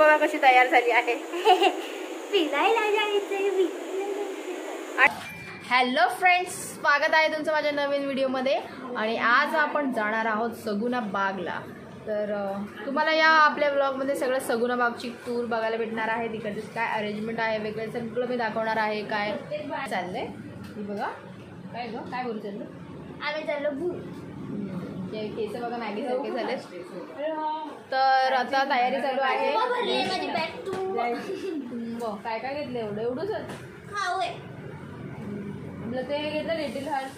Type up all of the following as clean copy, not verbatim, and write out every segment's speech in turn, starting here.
बघा कशी तयार झाली आहे. हॅलो फ्रेंड्स, स्वागत आहे तुमचं माझ्या नवीन व्हिडिओमध्ये. आणि आज आपण जाणार आहोत सगुना बागला. तर तुम्हाला या आपल्या ब्लॉगमध्ये सगळं सगुना बागची टूर बघायला भेटणार आहे. तिकडचे काय अरेंजमेंट आहे वेगळे सगळं मी दाखवणार आहे. काय चाललंय हे बघा. काय गं काय बोलू चाललं? आम्ही चाललो भू. केस बघा मॅगी सारखे झाले. तर आता तयारी चालू आहे. काय काय घेतलं एवढं एवढंच आपलं ते घेतलं लिटिल हार्ट.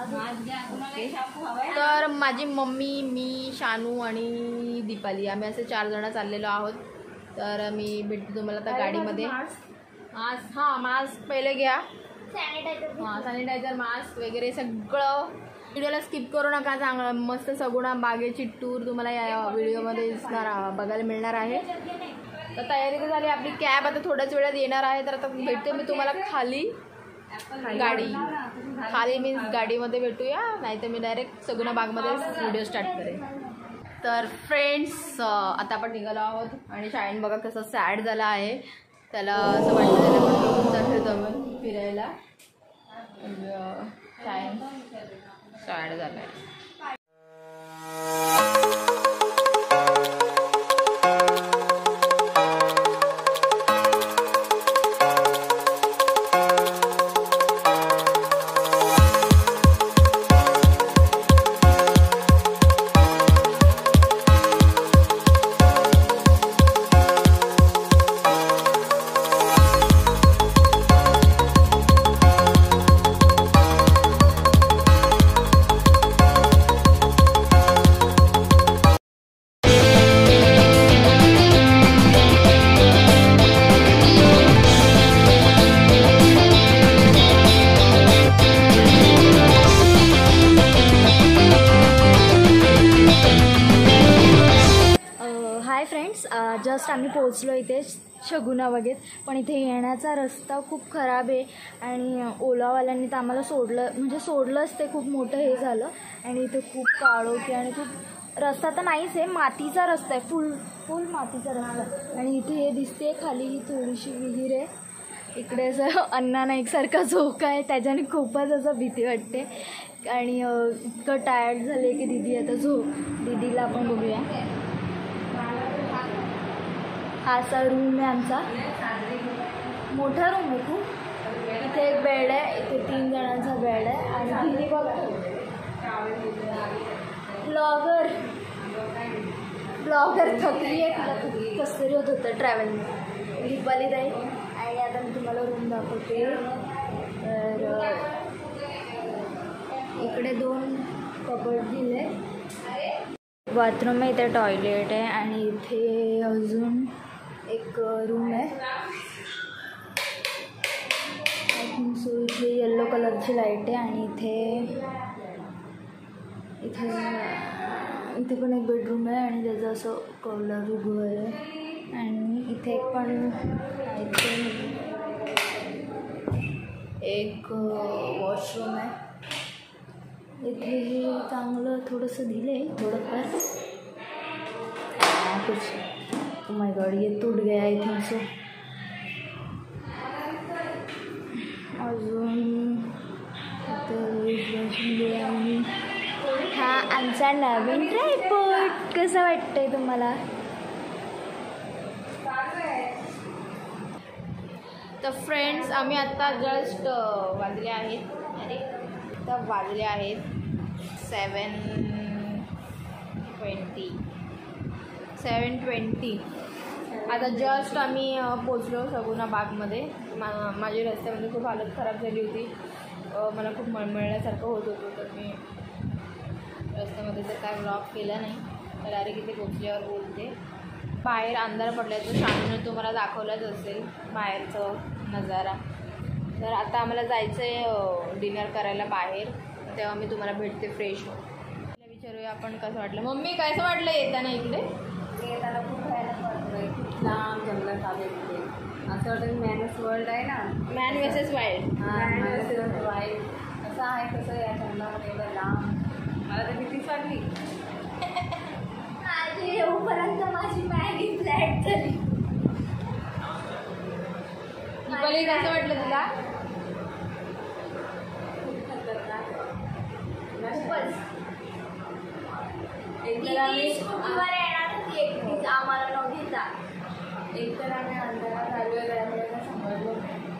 तर माझी मम्मी, मी, शानू आणि दीपाली आम्ही असे 4 जण चाललेलो आहोत. तर मी भेटते तुम्हाला आता गाडीमध्ये. मास्क मास्क पहिले घ्या. सॅनिटायझर मास्क वगैरे सगळं. व्हिडिओला स्किप करू नका. चांगलं मस्त सगुना बागेची टूर तुम्हाला या व्हिडिओमध्ये बघायला मिळणार आहे. तर तयारी तर झाली आपली. कॅब आता थोड्याच वेळात येणार आहे. तर आता भेटते मी तुम्हाला खाली खाली मीन्स गाडीमध्ये भेटूया, नाही तर मी डायरेक्ट सगुना बागमध्ये व्हिडिओ स्टार्ट करेन. तर फ्रेंड्स आता आपण निघालो आहोत आणि शाळेन बघा कसं सॅड झाला आहे. त्याला असं वाटतं त्याला पण जाऊ जाऊन फिरायला. शाळेन सॅड झाला आहे. जस्ट आम्ही पोहोचलो इथे सगुना बागेत. पण इथे येण्याचा रस्ता खूप खराब आहे आणि ओलावाल्यांनी तर आम्हाला सोडलंच ते खूप मोठं हे झालं. आणि इथे खूप काळोखी आणि खूप रस्ता तर नाहीच आहे, मातीचा रस्ता आहे, फुल मातीचा रस्ता. आणि इथे हे दिसते खाली ही थोडीशी विहीर आहे. इकडे असं अन्ना नाईकसारखा झोका आहे, त्याच्याने खूपच असं भीती वाटते. आणि इतकं टायर्ड झाले की दीदी आता दीदीला आपण बघूया. हा असा रूम आहे आमचा, मोठा रूम आहे खूप. इथे एक बेड आहे, इथे 3 जणांचा बेड आहे. आणि दीदी बघा ब्लॉगर थकली आहे, तिला कसं तरी होतं ट्रॅव्हलिंग. दीपाली ताई. आणि आता मी तुम्हाला रूम दाखवते. तर इकडे 2 कबर्ड दिले, बाथरूम आहे, इथे टॉयलेट आहे. आणि इथे अजून एक रूम आहे. आय थिंक सो इथे येल्लो कलरची लाईट आहे. आणि इथे पण एक बेडरूम आहे आणि त्याचं असं कलर उभं आहे. आणि इथे पण एक वॉशरूम आहे. इथे चांगलं थोडंसं दिलं आहे, थोडंफार. कुछ ओ माय गॉड, ये टूट गया आई थिंक सो. अजून हा आमचा नवीन ट्रायपॉड. कसं वाटतंय तुम्हाला? तर फ्रेंड्स आम्ही आत्ता जस्ट वाजले आहेत 7:20. आता जस्ट आम्ही पोचलो सगुना बागमध्ये. माझी रस्त्यामध्ये खूप हालत खराब झाली होती. मला खूप मळमळल्यासारखं होत होतं. तर मी रस्त्यामध्ये तर काय व्लॉग केला नाही. तर डायरेक्ट इथे पोचल्यावर बोलते. बाहेर अंधार पडल्याचं शानूने तुम्हाला दाखवलंच असेल बाहेरचं नजारा. तर आता आम्हाला जायचं आहे डिनर करायला बाहेर. तेव्हा मी तुम्हाला भेटते फ्रेश हो. विचारूया आपण कसं वाटलं. मम्मी कसं वाटलं येताना इकडे? येताना खूप भयानक वाटलं. खूप लांब जंगलात आले तिथे. असं वाटतं मॅनस वर्ल्ड आहे ना, man versus wild. Man versus wild असं आहे. कसं या जंगलामध्ये एवढं लांब, मला तर भीतीच वाटली. येऊपर्यंत माझी मॅगी फ्लॅट झाली. पॉली कसं वाटलं तुला? आम्हाला नव्हतीचा एकतर आम्ही अंधारात आलो त्यामुळे समजलो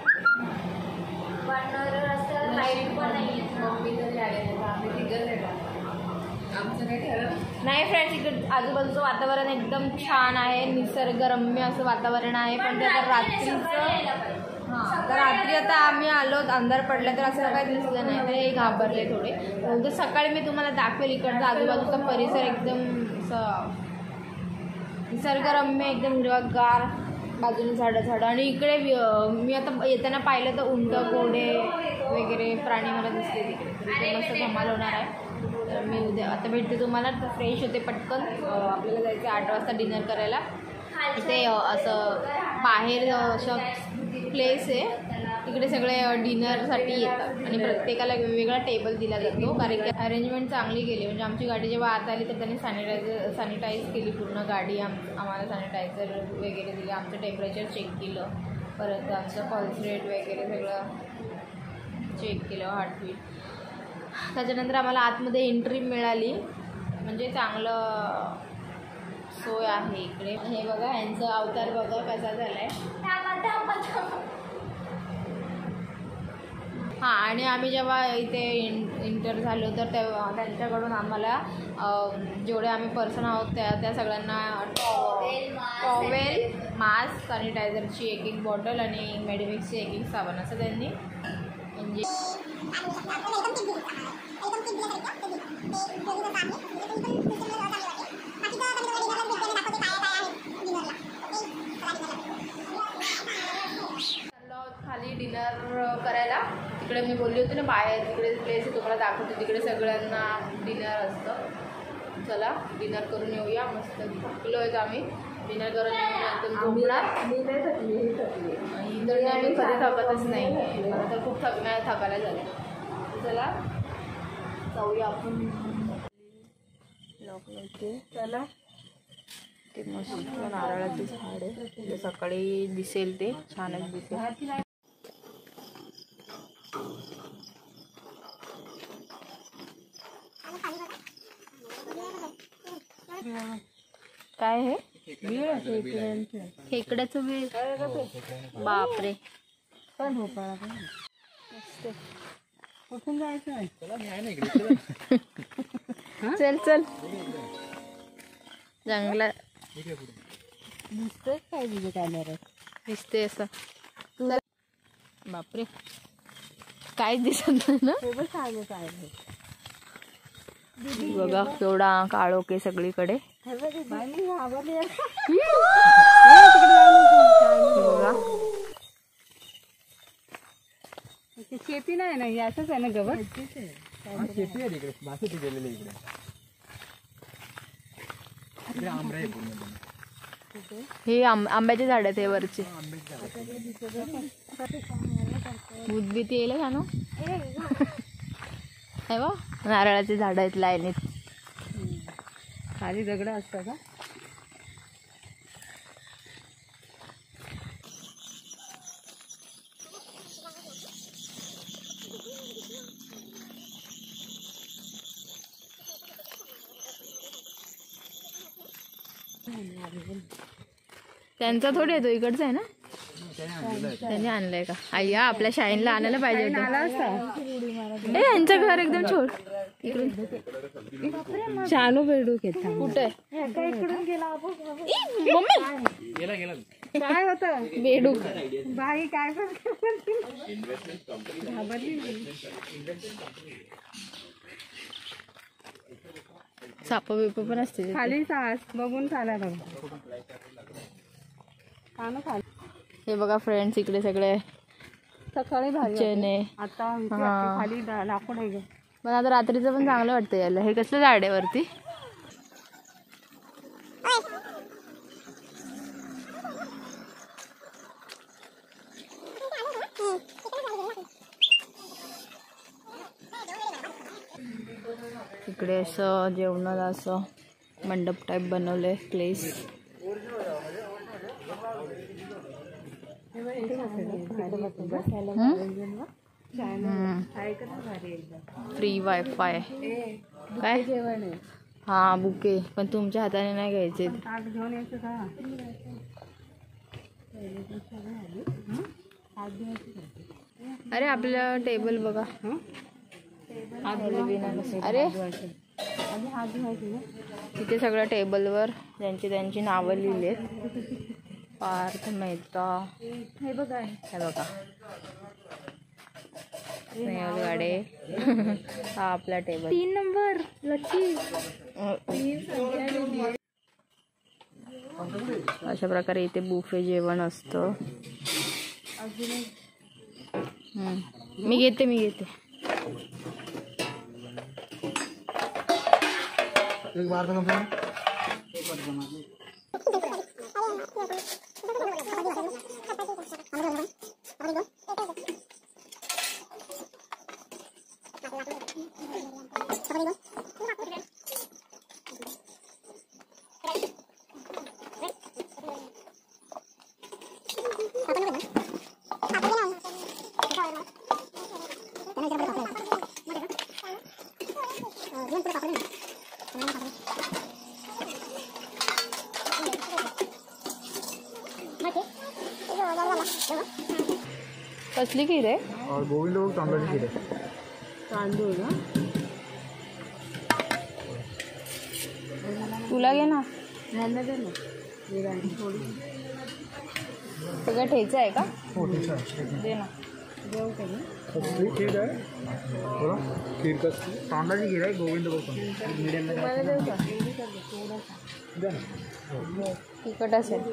पण रस्त्याला लाईट पण नाही मम्मी तरी आले नाही आम्ही तिघंच येतो आमचं काही ठरत नाही फ्रेंड्स, इकडे आजूबाजूचं वातावरण एकदम छान आहे, निसर्गरम्य असं वातावरण आहे. पण ते आता रात्रीचं हां, तर रात्री आता आम्ही आलो, अंधार पडला तर असं काही दिसलं नाही, तर हे घाबरले थोडे. तर सकाळी मी तुम्हाला दाखवेल इकडचा आजूबाजूचा परिसर एकदम असं निसर्गरम्य, एकदम हिरवागार, बाजूने झाडं आणि इकडे मी आता येताना पाहिलं तर उंट, घोडे वगैरे प्राणी मला दिसले तिकडे. तिथे मस्त धमाल होणार आहे. तर मी उद्या आता भेटते तुम्हाला. तर फ्रेश होते पटकन, आपल्याला जायचं 8 वाजता डिनर करायला. इथे असं बाहेर असं प्लेस आहे, तिकडे सगळे डिनरसाठी येतात आणि प्रत्येकाला वेगवेगळा टेबल दिला जातो, कारण की अरेंजमेंट चांगली केली. म्हणजे आमची गाडी जेव्हा आत आली तर त्यांनी सॅनिटाईज केली पूर्ण गाडी. आम्हाला सॅनिटायझर वगैरे दिले, आमचं टेम्परेचर चेक केलं, परत आमचं पल्स रेट वगैरे सगळं चेक केलं, हार्टबीट. त्याच्यानंतर आम्हाला आतमध्ये एंट्री मिळाली. म्हणजे चांगलं सोय आहे इकडे. हे बघा, यांचं अवतार बघा कसा झाला आहे. हां, आणि आम्ही जेव्हा इथे इंटर झालो तर तेव्हा त्यांच्याकडून आम्हाला जेवढे आम्ही पर्सन आहोत त्या सगळ्यांना टॉवेल, मास्क, सॅनिटायझरची एक बॉटल आणि मेडिमिक्सची एक साबण असं त्यांनी म्हणजे खाली डिनर करायला. तिकडे मी बोलली होती ना बाहेर तिकडे प्लेस आहे, तुम्हाला दाखवते, तिकडे सगळ्यांना डिनर असतं. चला डिनर करून येऊया. मस्त थकलो आहेत आम्ही, डिनर करून एकदम झोपणार. इंदोरी आम्ही कधी थकतच नाही, मला तर खूप थकायला झालं. चला जाऊया आपण. चला, ते मस्त नारळाचे झाड आहे, सकाळी दिसेल ते छानच दिसेल. काय हे खेकड्याचं वेळ, बापरे. कुठून जायचं आहे? चल चल, जंगलात दिसतंय काय तुझं कॅमेऱ्यात? दिसते असं. बापरे, काहीच दिसत नाही ना. काय बघा केवढा काळोख आहे सगळीकडे. बघा शेती नाही ना, असंच आहे ना गवत. शेती आहे तिकडे, भाषेती गेलेले इकडे. हे आंब्याचे झाड आहेत हे वरचे. उद्भीती येईल का ना. हे बघ, नारळाचे झाड आहेत लाईनीत. खाली दगड असतात का? त्यांचा थोडी येतो, इकडचा आहे ना. त्यांनी आणलंय का? अय्या, आपल्या शाईनला आणायला पाहिजे होतं. यांचं घर एकदम छोट. चालू बेडूक येतात. कुठे काय होतं बेडूक? बाई काय साप बिप पण असते खाली सास बघून चाला बघा. हे बघा फ्रेंड्स, इकडे सगळे सकाळी भारी चणे. आता खाली लाकूड आहे. पण आता रात्रीचं पण चांगलं वाटतं यायला. हे कसलं झाड आहे वरती? इकडे असं जेवणाला असं मंडप टाईप बनवलंय प्लेस. फ्री वायफाय काय जेवण आहे. हा बुके, पण तुमच्या हाताने नाही घ्यायचे. ताट घेऊन यायचं का? अरे आपलं टेबल बघा. अरे हात धुवायचे ना. तिथे सगळ्या टेबलवर त्यांची नावं लिहिलेत. पार्थ मेहता, हे बघा हे बघा स्नेहल गाडे. हा आपला टेबल 3 नंबर लकी. अशा प्रकारे इथे बुफे जेवण असतं. मी घेते एक बार का कम कसली खीर आहे? गोविंद भोग तांदळाची खीर आहे. तांदूळ ना. तुला घे ना. झालं दे ना. थोडी सगळं ठेचा आहे का? हो ठीक आहे. दे ना. जेव का ना. कसली खीर आहे? बोला खीर कसली? तांदळाची खीर आहे. गोविंद भोग मीडियम मला देऊ का? थोडासा. द्या ना. तिखट असेल.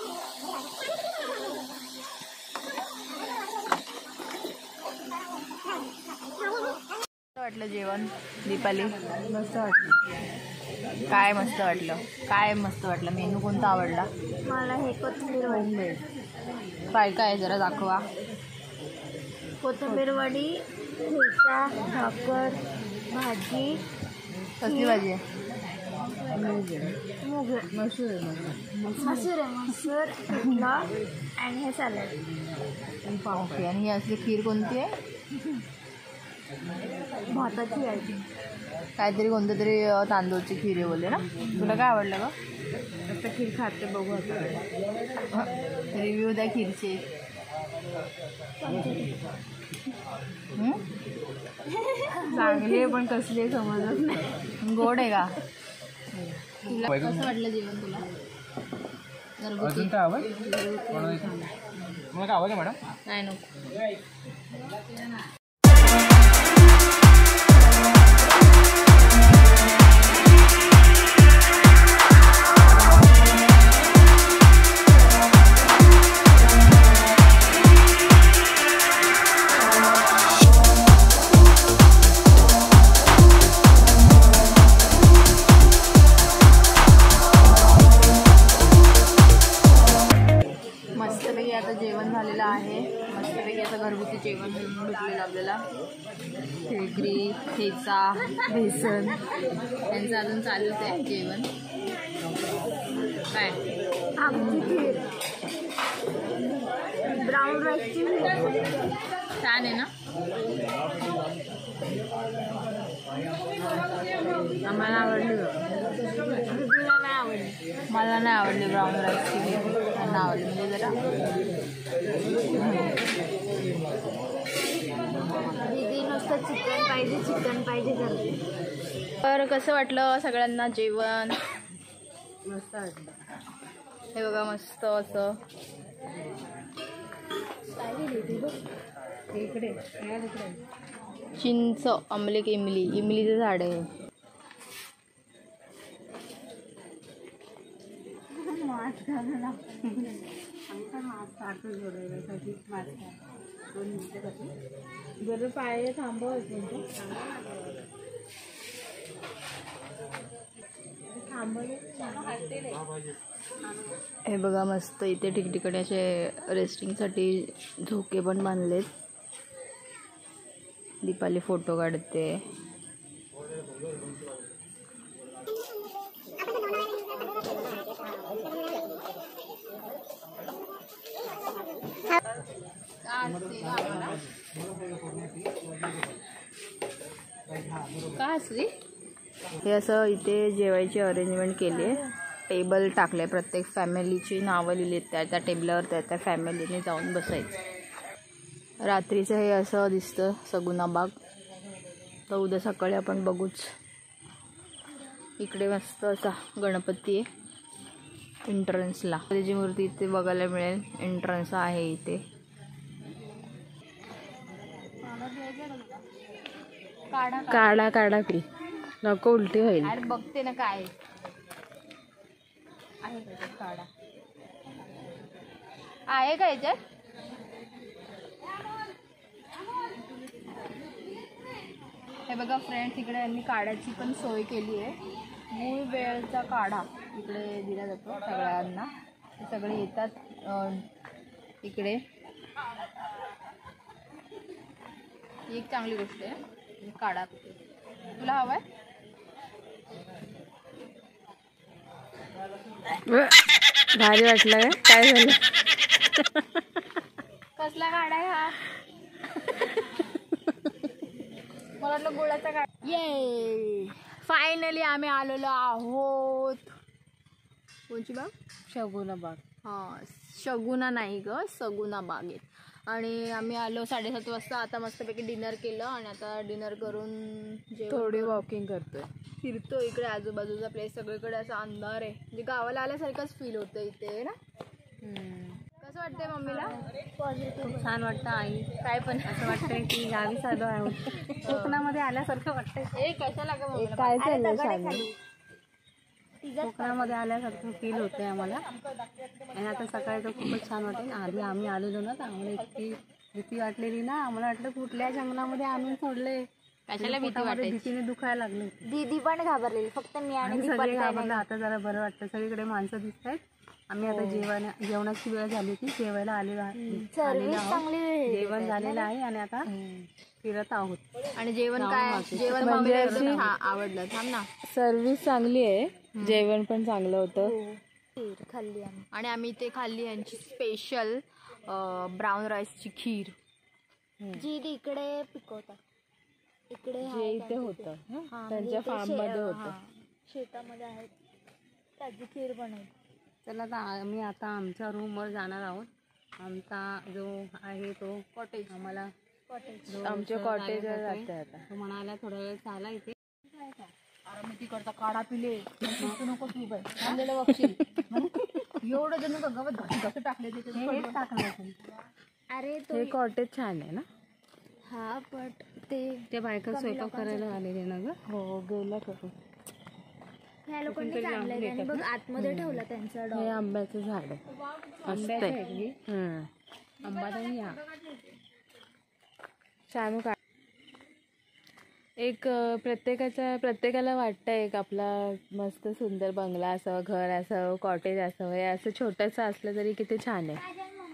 वाटलं जेवण दीपाली? मस्त वाटतं. काय मस्त वाटलं? काय मस्त वाटलं? मेनू कोणता आवडला? मला हे कोथिंबीर वडी. काय काय जरा दाखवा. कोथिंबीर वडी, ठेचा, भाकर, भाजी, कसली भाजी आहे? मूग, मसूर आहे. मसूर पिठलं आणि हे सॅलड. ओके. आणि ही असली खीर कोणती आहे? भाताची आहे. काहीतरी कोणतं तरी तांदूळची खीर आहे बोलले ना. तुला काय आवडलं ग? आता खीर खाते बघू आता. रिव्ह्यू द्या खीरचे. चांगली आहे पण कसली आहे समजत नाही. गोड आहे का? तुला कसं वाटलं जेवण तुला? अजून काय आवाज? तुम्हाला काय आवाज आहे मॅडम? नाही नको. मस्तपैकी आता जेवण झालेलं आहे. मस्तपैकी आता घरगुती जेवण भेटलेलं आपल्याला. खेकडी, ठेचा, बेसन यांचं अजून चालूच आहे जेवण. काय आमची खीर, ब्राऊन राईसची छान आहे ना? आम्हाला आवडली. तुला नाही आवडली? मला नाही आवडली ब्राऊन राईसची खीर. त्यांना आवडली म्हणजे जरा दीदी नुसतं चिकन पाहिजे करते. तर कसं वाटलं सगळ्यांना जेवण? मस्त वाटलं. हे बघा मस्त असं इकडे चिंच, आंबले की इमलीचं झाड आहे. मास्क घालायला मास्क सारखं जोडायसाठी मास्क 2 मिनिटं जर पाय थांबवत हे बघा मस्त इथे ठिकठिकाणी असे रेस्टिंगसाठी झोके पण बांधलेत. दीपाली फोटो काढते. हे असं इथे जेवायची अरेंजमेंट केली आहे. टेबल टाकले, प्रत्येक फॅमिलीची नावं लिहिली त्या त्या टेबलावर त्या फॅमिलीने जाऊन बसायचं. रात्रीचं हे असं दिसतं सगुना बाग. तर उद्या सकाळी आपण बघूच. इकडे मस्त असा गणपती आहे एंट्रन्सला. त्याची मूर्ती इथे बघायला मिळेल. एंट्रन्स आहे इथे. काढा काढा की नको उलटी होईल. अरे बघते ना काय आहे काढा आहे का याच्यात. हे बघा फ्रेंड्स, इकडे यांनी काढ्याची पण सोय केली आहे. मूळ वेळचा काढा इकडे दिला जातो सगळ्यांना. सगळे येतात इकडे. ही एक चांगली गोष्ट आहे. काढा तुला हवाय. भारी वाटलं काय झालं. कसला काढा आहे हा. मला वाटलं गुळाचा काढा. ये फायनली आम्ही आलेलो आहोत. कोणची बाग. शगुना बाग. हां शगुना नाही ग, सगुना बागेत. आणि आम्ही आलो 7:30 वाजता. आता मस्तपैकी डिनर केलं आणि आता डिनर करून थोडी वॉकिंग करतोय. फिरतो इकडे आजूबाजूचा प्लेस. सगळीकडे असा अंधार आहे. म्हणजे गावाला आल्यासारखंच फील होतं इथे ना. कसं वाटतंय मम्मीला. खूप छान वाटतं आई. काय पण असं वाटतंय की गावीच आलो आहोत. कोकणामध्ये आल्यासारखं वाटतंय. ए कशाला ग मम्मीला. काय चाललंय. कोकणामध्ये आल्यासारखं फील होतंय आम्हाला. आणि आता सकाळी तर खूपच छान वाटेल. आधी आम्ही आलेलो ना तर आम्हाला इतकी भीती वाटलेली ना. आम्हाला वाटलं कुठल्या जंगलामध्ये आणून सोडले. कशाला भीती वाटायची. भीतीने दुखायला लागले. दीदी पण घाबरलेली. फक्त मी आणि सगळे घाबरलं. आता जरा बरं वाटतं. सगळीकडे माणसं दिसत आहेत. आम्ही आता जेवणाची वेळ झाली होती. जेवायला आलेलो आहोत. जेवण झालेलं आहे आणि आता फिरत आहोत. आणि जेवण काय. जेवण म्हणजे आवडलं. थांब ना. सर्विस चांगली आहे. जेवण पण चांगलं होतं. खीर खाल्ली आम्ही. आणि आम्ही ते खाल्ली यांची स्पेशल ब्राऊन राईसची खीर. जी इकडे पिकवतात. इकडे जे इथे होतं त्यांच्या फार्म मध्ये होतं. शेतामध्ये आहेत. त्याची खीर बनवली. चला आम्ही आता आमच्या रूमवर जाणार आहोत. आमचा जो आहे तो कॉटेज. आम्हाला आमचे कॉटेज जाते आता. तो म्हणाला थोडा वेळ चाला इथे. अरे मी तिकडचा काढा पिले. नको तू बाय आणलेलं बघशील. एवढं जण गवत कसं टाकले तिथे टाकलं. अरे हे कॉटेज छान आहे ना. हा बट ते बायका स्वयंपाक करायला आलेले ना ग. हो गेला का. ह्या लोकांनी चांगलं आणि बघ आतमध्ये ठेवलं त्यांचं डॉग. हे आंब्याचं झाड आहे. आंबा नाही हा. छान का. एक प्रत्येकाला वाटतं एक आपला मस्त सुंदर बंगला असावं, घर असावं, कॉटेज असावं. हे असं छोटंसं असलं तरी किती छान आहे.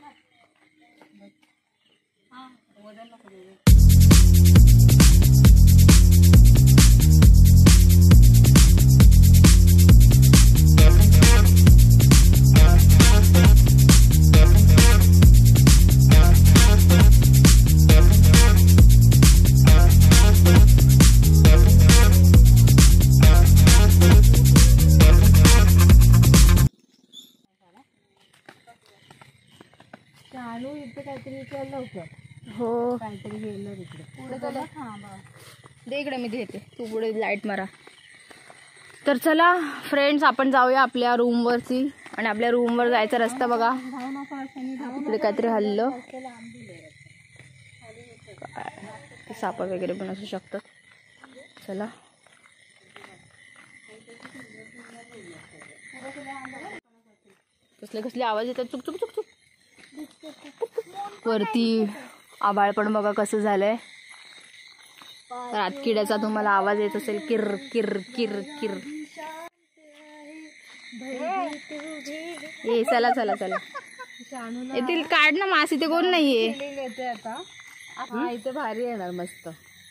हो काहीतरी गेलं तिकडे. दे इकडे मी देते. तू पुढे लाईट मारा. तर चला फ्रेंड्स आपण जाऊया आपल्या रूमवरती. आणि आपल्या रूमवर जायचा रस्ता बघा. इकडे काहीतरी हल्लं. सापा वगैरे पण असू शकतात. चला कसले आवाज येतात. चुक चुक चुक चुक. वरती आभाळ पण बघा कसं झालंय. रातकिड्याचा तुम्हाला आवाज येत असेल. किर किर किर किर. ए चला चला चला. येथील काढ ना मास. इथे कोण नाहीये आता. हा इथे भारी येणार मस्त.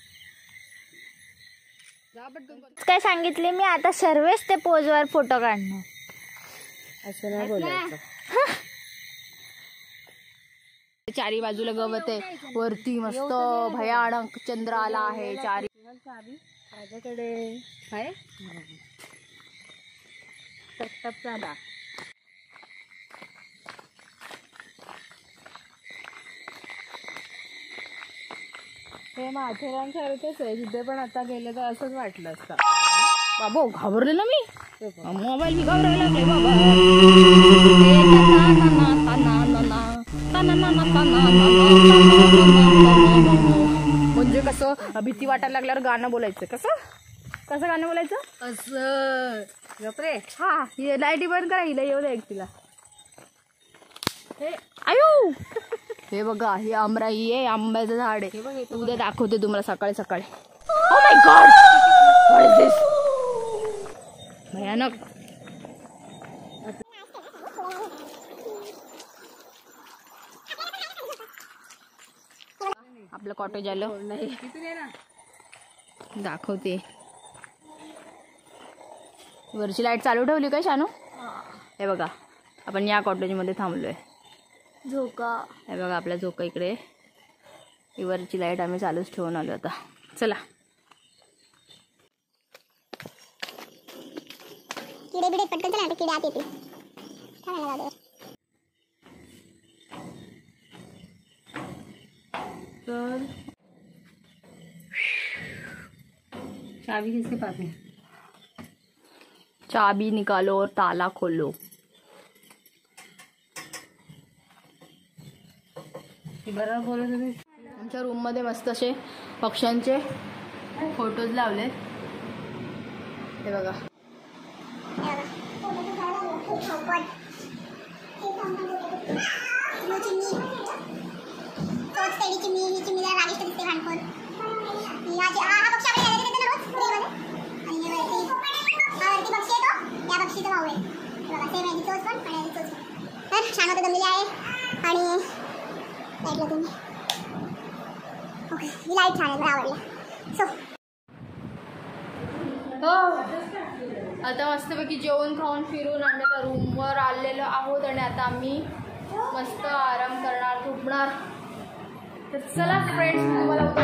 काय सांगितले मी आता सर्वच ते पोजवर फोटो काढणार. असं नाही बोलायचं. चारी बाजूला गवत आहे, वरती मस्त भयानक चंद्र आला आहे चारी. माझ्याकडे आहे टपटपचा. हे माथेरानसारखंच आहे, तिथे पण आता गेलं तर असंच वाटलं असतं. बाबो घाबरले ना मी, मोबाईल बी घाबरायला लागले म्हणजे कसं भीती वाटायला लागल्यावर गाणं बोलायचं. कसं कसं गाणं बोलायचं असं गपरे. हा हे लाईटी बंद करा, हिला येऊ द्या एक तिला. आयु हे बघा, हे आमराई आहे, आंब्याचं झाड आहे. उद्या दाखवते तुम्हाला सकाळी सकाळी. Oh my god, what is this, भयानक. आपलं कॉटेज आलं, दाखवते. वरची लाईट चालू ठेवली काय शानू? हे बघा, आपण या कॉटेजमध्ये थांबलोय. झोका. हे बघा आपला झोका इकडे. ही वरची लाईट आम्ही चालूच ठेवून आलो आता. चला. किडे बिडे पटकन चला, किडे आत येतील. तर चाबी किसके पास है? चाबी निकालो और ताला खोलो. बरोबर बोलत होते. आमच्या रूममध्ये मस्त असे पक्ष्यांचे फोटोज लावले. हे बघा, छान होतं, जमलेली आहे. आणि ऐकलं तुम्ही, ओके, ही लाईट छान आहे, मला आवडलं. सो हो आता मस्तपैकी जेवण खाऊन फिरून आम्ही आता रूमवर आलेलो आहोत आणि आता आम्ही मस्त आराम करणार, झोपणार. तर चला फ्रेंड्स, तुम्हाला